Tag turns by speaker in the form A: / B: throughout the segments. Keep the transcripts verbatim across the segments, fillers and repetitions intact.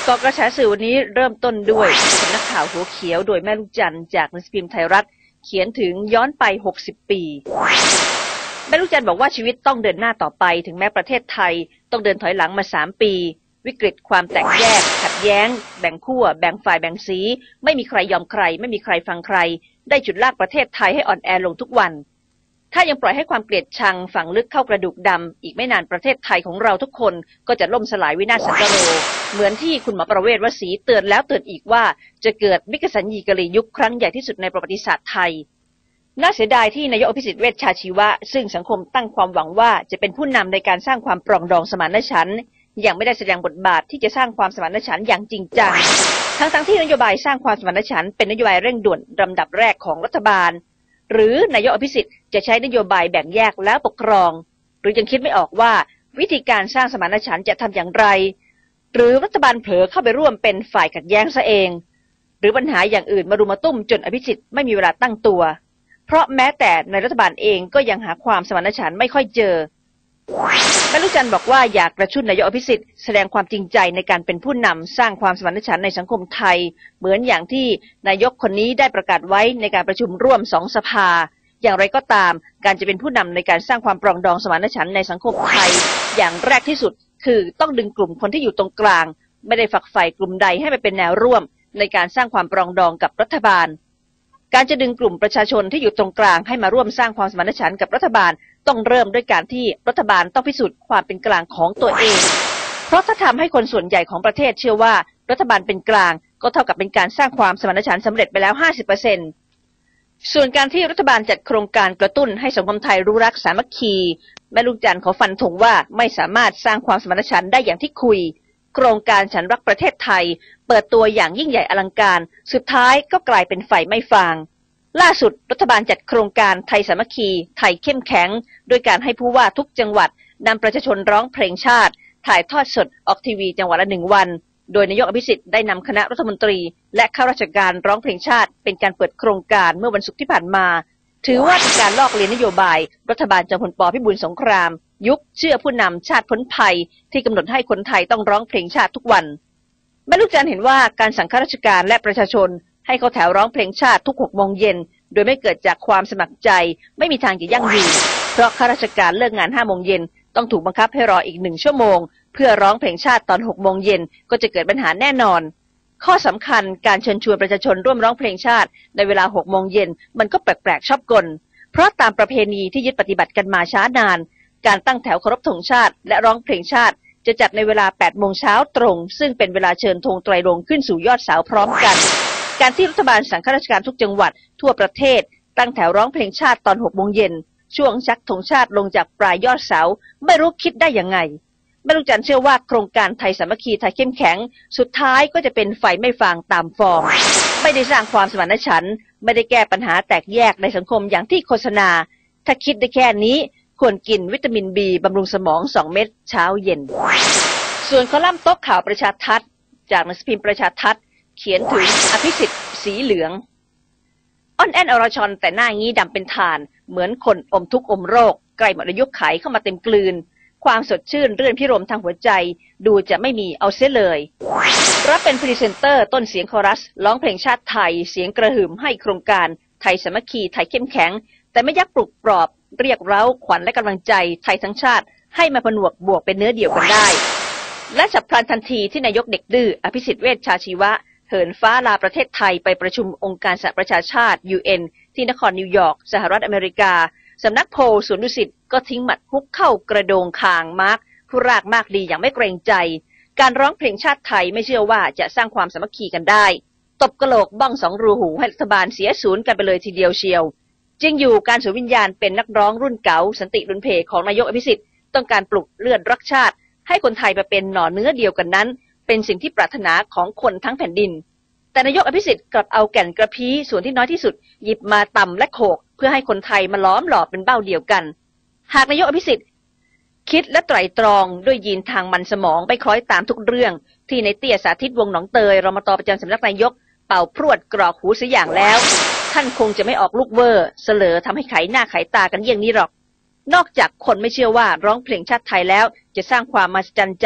A: เกาะกระแสสื่อวันนี้เริ่มต้นด้วยสำนักข่าวหัวเขียวโดยแม่ลูกจันทร์จากหนังสือพิมพ์ไทยรัฐเขียนถึงย้อนไปหกสิบปีแม่ลูกจันทร์บอกว่าชีวิตต้องเดินหน้าต่อไปถึงแม้ประเทศไทยต้องเดินถอยหลังมาสามปีวิกฤตความแตกแยกขัดแย้งแบ่งขั้วแบ่งฝ่ายแบ่งสีไม่มีใครยอมใครไม่มีใครฟังใครได้จุดลากประเทศไทยให้อ่อนแอลงทุกวันถ้ายังปล่อยให้ความเกลียดชังฝังลึกเข้ากระดูกดำอีกไม่นานประเทศไทยของเราทุกคนก็จะล่มสลายวินาศสันตโรเหมือนที่คุณหมอประเวศวสีเตือนแล้วเตือนอีกว่าจะเกิดวิกฤตสัญญีกะลียุคครั้งใหญ่ที่สุดในประวัติศาสตร์ไทยน่าเสียดายที่นายกอภิสิทธิ์เวชชาชีวะซึ่งสังคมตั้งความหวังว่าจะเป็นผู้นำในการสร้างความปรองดองสมานฉันท์ยังไม่ได้แสดงบทบาทที่จะสร้างความสมานฉันท์อย่างจริงจังทั้งทั้งที่นโยบายสร้างความสมานฉันท์เป็นนโยบายเร่งด่วนลำดับแรกของรัฐบาลหรือนายกอภิสิทธิ์จะใช้นโยบายแบ่งแยกแล้วปกครองหรือยังคิดไม่ออกว่าวิธีการสร้างสมานฉันท์จะทำอย่างไรหรือรัฐบาลเผลอเข้าไปร่วมเป็นฝ่ายขัดแย้งซะเองหรือปัญหาอย่างอื่นมารุมมาตุ้มจนอภิสิทธิ์ไม่มีเวลาตั้งตัวเพราะแม้แต่ในรัฐบาลเองก็ยังหาความสมานฉันท์ไม่ค่อยเจอแม่ลูกจันทร์บอกว่าอยากกระชุ่นนายกอภิสิทธิ์แสดงความจริงใจในการเป็นผู้นำสร้างความสมานฉันท์ในสังคมไทยเหมือนอย่างที่นายกคนนี้ได้ประกาศไว้ในการประชุมร่วมสองสภาอย่างไรก็ตามการจะเป็นผู้นำในการสร้างความปรองดองสมานฉันท์ในสังคมไทยอย่างแรกที่สุดคือต้องดึงกลุ่มคนที่อยู่ตรงกลางไม่ได้ฝักใฝ่กลุ่มใดให้ไปเป็นแนวร่วมในการสร้างความปรองดองกับรัฐบาลการจะดึงกลุ่มประชาชนที่อยู่ตรงกลางให้มาร่วมสร้างความสมานฉันท์กับรัฐบาลต้องเริ่มด้วยการที่รัฐบาลต้องพิสูจน์ความเป็นกลางของตัวเองเพราะถ้าทำให้คนส่วนใหญ่ของประเทศเชื่อว่ารัฐบาลเป็นกลางก็เท่ากับเป็นการสร้างความสมานฉันท์สำเร็จไปแล้ว ห้าสิบเปอร์เซ็นต์ ส่วนการที่รัฐบาลจัดโครงการกระตุ้นให้สังคมไทยรู้รักสามัคคีแม่ลูกจันทร์ขอฟันธงว่าไม่สามารถสร้างความสมานฉันท์ได้อย่างที่คุยโครงการฉันรักประเทศไทยเปิดตัวอย่างยิ่งใหญ่อลังการสุดท้ายก็กลายเป็นไฟไม่ฟางล่าสุดรัฐบาลจัดโครงการไทยสามัคคีไทยเข้มแข็งโดยการให้ผู้ว่าทุกจังหวัดนำประชาชนร้องเพลงชาติถ่ายทอดสดออกทีวีจังหวัดละหนึ่งวันโดยนายกอภิสิทธิ์ได้นำคณะรัฐมนตรีและข้าราชการร้องเพลงชาติเป็นการเปิดโครงการเมื่อวันศุกร์ที่ผ่านมาถือว่าเป็นการลอกเลียนนโยบายรัฐบาลจอมพลป.พิบูลสงครามยุคเชื่อผู้นำชาติพ้นภัยที่กำหนดให้คนไทยต้องร้องเพลงชาติทุกวันแม่ลูกจันทร์เห็นว่าการสั่งข้าราชการและประชาชนให้เขาแถวร้องเพลงชาติทุกหกโมงเย็นโดยไม่เกิดจากความสมัครใจไม่มีทางจะยั่งยืนเพราะข้าราชการเลิกงานห้าโมงเย็นต้องถูกบังคับให้รออีกหนึ่งชั่วโมงเพื่อร้องเพลงชาติตอนหกโมงเย็นก็จะเกิดปัญหาแน่นอนข้อสำคัญการเชิญชวนประชาชนร่วมร้องเพลงชาติในเวลาหกโมงเย็นมันก็แปลกๆชอบกลเพราะตามประเพณีที่ยึดปฏิบัติกันมาช้านานการตั้งแถวเคารพธงชาติและร้องเพลงชาติจะจัดในเวลาแปดโมงเช้าตรงซึ่งเป็นเวลาเชิญธงไตรรงค์ขึ้นสู่ยอดเสาพร้อมกันการที่รัฐบาลสั่งข้าราชการทุกจังหวัดทั่วประเทศตั้งแถวร้องเพลงชาติตอนหกโมงเย็นช่วงชักธงชาติลงจากปลายยอดเสาไม่รู้คิดได้ยังไงแม่ลูกจันทร์เชื่อว่าโครงการไทยสามัคคีไทยเข้มแข็งสุดท้ายก็จะเป็นไฟไม่ฟางตามฟอร์มไม่ได้สร้างความสมานฉันท์ไม่ได้แก้ปัญหาแตกแยกในสังคมอย่างที่โฆษณาถ้าคิดได้แค่นี้ควรกินวิตามินบีบำรุงสมองสองเม็ดเช้าเย็นส่วนคอลัมน์โต๊ะข่าวประชาทัศน์จากหนังสือพิมพ์ประชาทัศน์เขียนถึงอภิสิทธิ์สีเหลืองอ้อนแอนอรชรแต่หน้างี้ดำเป็นถ่านเหมือนคนอมทุกข์อมโรคใกล้หมดอายุไขเข้ามาเต็มกลืนความสดชื่นเรื่อนพิรมทางหัวใจดูจะไม่มีเอาเสียเลยรับเป็นพรีเซนเตอร์ต้นเสียงคอรัสร้องเพลงชาติไทยเสียงกระหึ่มให้โครงการไทยสามัคคีไทยเข้มแข็งแต่ไม่ยักปลุกปลอบเรียกเร้าขวัญและกำลังใจไทยทั้งชาติให้มาผนวกบวกเป็นเนื้อเดียวกันได้และฉับพลันทันทีที่นายกเด็กดื้ออภิสิทธิ์เวชชาชีวะเหินฟ้าลาประเทศไทยไปประชุมองค์การสหประชาชาติ ยู เอ็น ที่นครนิวยอร์กสหรัฐอเมริกาสำนักโพลสวนดุสิตก็ทิ้งหมัดฮุกเข้ากระโดงคางมาร์คผู้รากมากดีอย่างไม่เกรงใจการร้องเพลงชาติไทยไม่เชื่อว่าจะสร้างความสามัคคีกันได้ตบกระโหลกบ้องสองรูหูให้รัฐบาลเสียศูนย์กันไปเลยทีเดียวเชียวจริงอยู่การสูญวิญญาณเป็นนักร้องรุ่นเก่าสันติรุนเพของนายกอภิสิทธิ์ต้องการปลุกเลือดรักชาติให้คนไทยมาเป็นหน่อเนื้อเดียวกันนั้นเป็นสิ่งที่ปรารถนาของคนทั้งแผ่นดินแต่นายกอภิสิทธิ์กลับเอาแก่นกระพี้ส่วนที่น้อยที่สุดหยิบมาตำและโขกเพื่อให้คนไทยมาล้อมหลอมเป็นเบ้าเดียวกันหากนายกอภิสิทธิ์คิดและไตร่ตรองด้วยยีนทางมันสมองไปคล้อยตามทุกเรื่องที่ในเตี้ยสาธิตวงศ์หนองเตยรมต.ประจำสำนักนายกเป่าพรวดกรอกหูเสียอย่างแล้วท่านคงจะไม่ออกลูกเวอร์เสลอทำให้ไขหน้าไขตากันเยี่ยงนี้หรอกนอกจากคนไม่เชื่อว่าร้องเพลงชาติไทยแล้วจะสร้างความมหัศจรรย์ใจ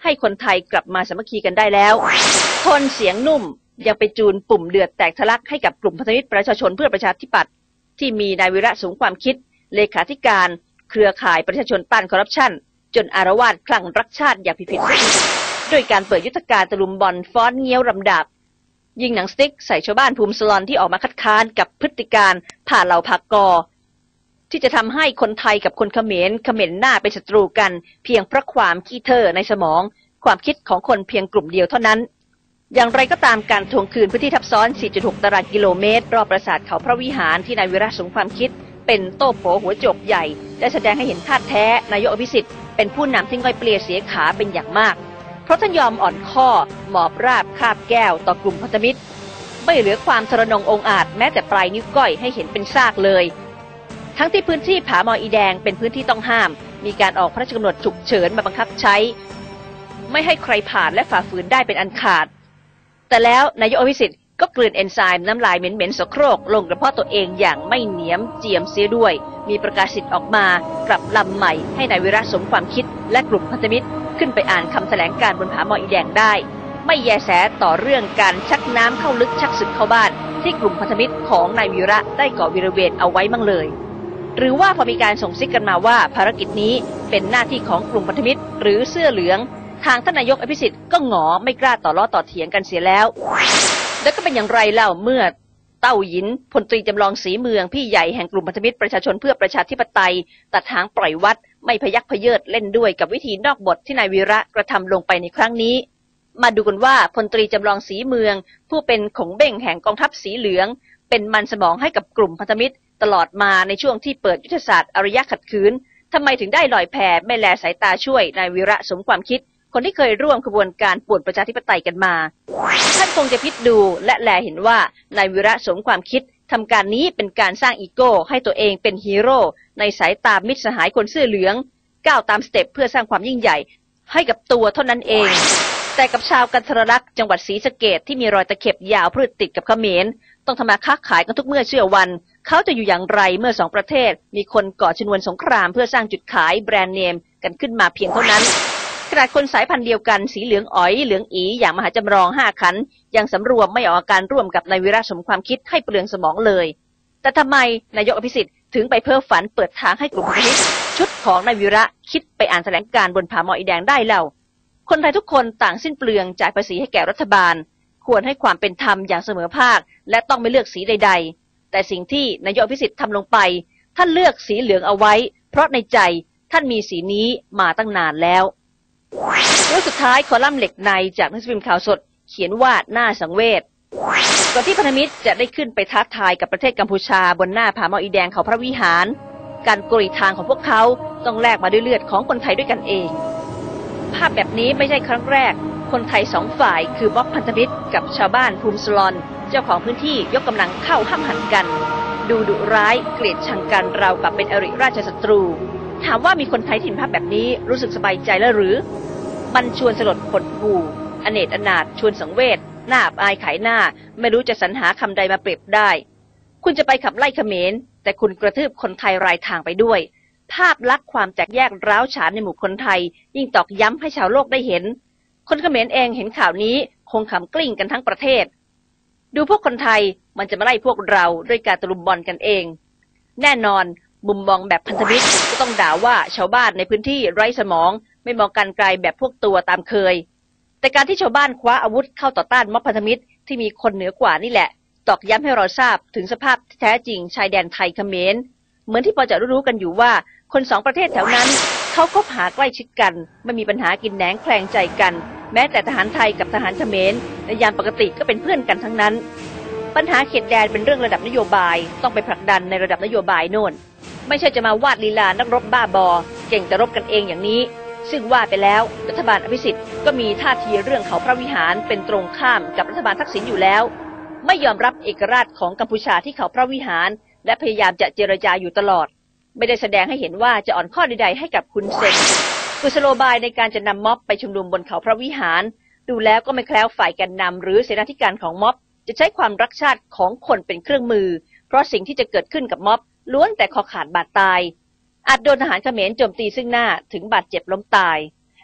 A: ให้คนไทยกลับมาสามัคคีกันได้แล้วโทนเสียงนุ่มยังไปจูนปุ่มเดือดแตกทะลักให้กับกลุ่มพันธมิตรประชาชนเพื่อประชาธิปัตย์ที่มีนายวีระสูงความคิดเลขาธิการเครือข่ายประชาชนต้านคอร์รัปชันจนอารวาสคลั่งรักชาติอย่างผิดๆด้วยการเปิดยุทธการตะลุมบอลฟ้อนเงี้ยวรำดาบยิงหนังสติ๊กใส่ชาวบ้านภูมิสลอนที่ออกมาคัดค้านกับพฤติการผ่าเหล่าภากอที่จะทำให้คนไทยกับคนเขมรเขม่นหน้าเป็นศัตรูกันเพียงเพราะความขี้เถ้อในสมองความคิดของคนเพียงกลุ่มเดียวเท่านั้นอย่างไรก็ตามการทวงคืนพื้นที่ทับซ้อน สี่จุดหก ตารางกิโลเมตรรอบปราสาทเขาพระวิหารที่นายวีระสูงความคิดเป็นโต้โผหัวโจกใหญ่ได้แสดงให้เห็นท่าแท้นายกอภิสิทธิ์เป็นผู้นำที่ง่อยเปลี่ยเสียขาเป็นอย่างมากเพราะท่านยอมอ่อนข้อหมอบราบคาบแก้วต่อกลุ่มพันธมิตรไม่เหลือความทรนงองอาจแม้แต่ปลายนิ้วก้อยให้เห็นเป็นซากเลยทั้งที่พื้นที่ผาหมออีแดงเป็นพื้นที่ต้องห้ามมีการออกพระราชกำหนดฉุกเฉินมาบังคับใช้ไม่ให้ใครผ่านและฝ่าฝืนได้เป็นอันขาดแต่แล้วนายกอภิสิทธิ์ก็กลืนเอนไซม์น้ำลายเหม็นๆสโครกลงกระเพาะตัวเองอย่างไม่เหนียมเจียมเสียด้วยมีประกาศสิทธิ์ออกมากลับลำใหม่ให้นายวีระสมความคิดและกลุ่มพันธมิตรขึ้นไปอ่านคำแถลงการบนผาหมออีแดงได้ไม่แยแสต่อเรื่องการชักน้ำเข้าลึกชักศึกเข้าบ้านที่กลุ่มพันธมิตรของนายวีระได้ก่อวิระเวณเอาไว้มั่งเลยหรือว่าพอมีการส่งซิกกันมาว่าภารกิจนี้เป็นหน้าที่ของกลุ่มพันธมิตรหรือเสื้อเหลืองทางท่านนายกอภิสิทธิ์ก็หงอไม่กล้าต่อล้อต่อเถียงกันเสียแล้วแล้วก็เป็นอย่างไรเล่าเมื่อเต้าหยินพลตรีจำลองศรีเมืองพี่ใหญ่แห่งกลุ่มพันธมิตรประชาชนเพื่อประชาธิปไตยตัดหางปล่อยวัดไม่พยักพเยิดเล่นด้วยกับวิธีนอกบทที่นายวีระกระทำลงไปในครั้งนี้มาดูกันว่าพลตรีจำลองศรีเมืองผู้เป็นขงเบ้งแห่งกองทัพสีเหลืองเป็นมันสมองให้กับกลุ่มพันธมิตรตลอดมาในช่วงที่เปิดยุทธศาสตร์อารยะขัดขืนทำไมถึงได้ลอยแพไม่แลสายตาช่วยนายวีระสมความคิดคนที่เคยร่วมขบวนการป่วนประชาธิปไตยกันมาท่านคงจะพิจดูและแลเห็นว่านายวีระสมความคิดทำการนี้เป็นการสร้างอีโก้ให้ตัวเองเป็นฮีโร่ในสายตามิตรสหายคนเสื้อเหลืองก้าวตามสเต็ปเพื่อสร้างความยิ่งใหญ่ให้กับตัวเท่านั้นเองแต่กับชาวกันทรลักษณ์จังหวัดศรีสะเกษที่มีรอยตะเข็บยาวพืชติดกับเขมรต้องทำมาค้าขายกันทุกเมื่อเชื่อวันเขาจะอยู่อย่างไรเมื่อสองประเทศมีคนก่อชนวนสงครามเพื่อสร้างจุดขายแบรนด์เนมกันขึ้นมาเพียงเท่านั้นขนาดคนสายพันธุ์เดียวกันสีเหลืองอ๋อยเหลืองอีอย่างมหาจำลองห้าขันยังสำรวมไม่ออกอาการร่วมกับนายวีระสมความคิดให้เปลืองสมองเลยแต่ทำไมนายกอภิสิทธิ์ถึงไปเพ้อฝันเปิดทางให้กลุ่มพันธมิตรชุดของนายวีระคิดไปอ่านแถลงการบนผาหมออีแดงได้เล่าคนไทยทุกคนต่างสิ้นเปลืองจ่ายภาษีให้แก่รัฐบาลควรให้ความเป็นธรรมอย่างเสมอภาคและต้องไม่เลือกสีใดๆแต่สิ่งที่นายกอภิสิทธิ์ทำลงไปท่านเลือกสีเหลืองเอาไว้เพราะในใจท่านมีสีนี้มาตั้งนานแล้วเรื่องสุดท้ายคอลัมน์เหล็กในจากหนังสือพิมพ์ข่าวสดเขียนว่าน่าสังเวชก่อนที่พันธมิตรจะได้ขึ้นไปท้าทายกับประเทศกัมพูชาบนหน้าผาหมออีแดงเขาพระวิหารการกรีดทางของพวกเขาต้องแลกมาด้วยเลือดของคนไทยด้วยกันเองภาพแบบนี้ไม่ใช่ครั้งแรกคนไทยสองฝ่ายคือม็อบพันธมิตรกับชาวบ้านภูมิสลอนเจ้าของพื้นที่ยกกำลังเข้าห้ามหันกันดูดุร้ายเกลียดชังกันราวกับเป็นอริราชศัตรูถามว่ามีคนไทยที่เห็นภาพแบบนี้รู้สึกสบายใจแล้วหรือมันชวนสลดหดหู่อเนจอนาถชวนสังเวชหน้าอับอายขายหน้าไม่รู้จะสรรหาคำใดมาเปรียบได้คุณจะไปขับไล่เขมรแต่คุณกระทืบคนไทยรายทางไปด้วยภาพลักษณ์ความแตกแยกร้าวฉานในหมู่คนไทยยิ่งตอกย้ำให้ชาวโลกได้เห็นคนเขมรเองเห็นข่าวนี้คงขำกลิ้งกันทั้งประเทศดูพวกคนไทยมันจะมาไล่พวกเราด้วยการตะลุมบอลกันเองแน่นอนมุมมองแบบพันธมิตรก็ต้องด่าว่าชาวบ้านในพื้นที่ไร้สมองไม่มองการไกลแบบพวกตัวตามเคยแต่การที่ชาวบ้านคว้าอาวุธเข้าต่อต้านม็อบพันธมิตรที่มีคนเหนือกว่านี่แหละตอกย้ำให้เราทราบถึงสภาพแท้จริงชายแดนไทยเขมรเหมือนที่พอจะรู้ๆกันอยู่ว่าคนสองประเทศแถวนั้นเขาคบหาใกล้ชิดกันไม่มีปัญหากินแหนงแคลงใจกันแม้แต่ทหารไทยกับทหารเขมรในยามปกติก็เป็นเพื่อนกันทั้งนั้นปัญหาเขตแดนเป็นเรื่องระดับนโยบายต้องไปผลักดันในระดับนโยบายโน่นไม่ใช่จะมาวาดลีลานักรบบ้าบอเก่งแต่รบกันเองอย่างนี้ซึ่งว่าไปแล้วรัฐบาลอภิสิทธิ์ก็มีท่าทีเรื่องเขาพระวิหารเป็นตรงข้ามกับรัฐบาลทักษิณอยู่แล้วไม่ยอมรับเอกราชของกัมพูชาที่เขาพระวิหารและพยายามจะเจรจาอยู่ตลอดไม่ได้แสดงให้เห็นว่าจะอ่อนข้อใดๆให้กับคุณเซนกุศโลบายในการจะนำม็อบไปชุมนุมบนเขาพระวิหารดูแล้วก็ไม่แคล้วฝ่ายแกนนำหรือเสนาธิการของม็อบจะใช้ความรักชาติของคนเป็นเครื่องมือเพราะสิ่งที่จะเกิดขึ้นกับม็อบล้วนแต่คอขาดบาดตายอาจโดนทหารเขมรโจมตีซึ่งหน้าถึงบาดเจ็บล้มตาย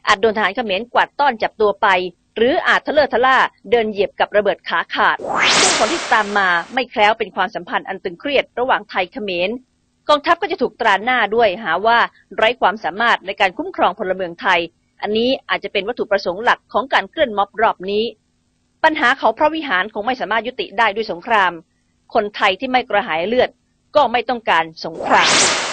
A: อาจโดนทหารเขมรกวาดต้อนจับตัวไปหรืออาจทะเลอะทะล่าเดินเหยียบกับระเบิดขาขาดซึ่งผลที่ตามมาไม่แคล้วเป็นความสัมพันธ์อันตึงเครียดระหว่างไทยเขมรกองทัพก็จะถูกตราหน้าด้วยหาว่าไร้ความสามารถในการคุ้มครองพลเมืองไทยอันนี้อาจจะเป็นวัตถุประสงค์หลักของการเคลื่อนม็อบรอบนี้ปัญหาเขาพระวิหารคงไม่สามารถยุติได้ด้วยสงครามคนไทยที่ไม่กระหายเลือดก็ไม่ต้องการสงคราม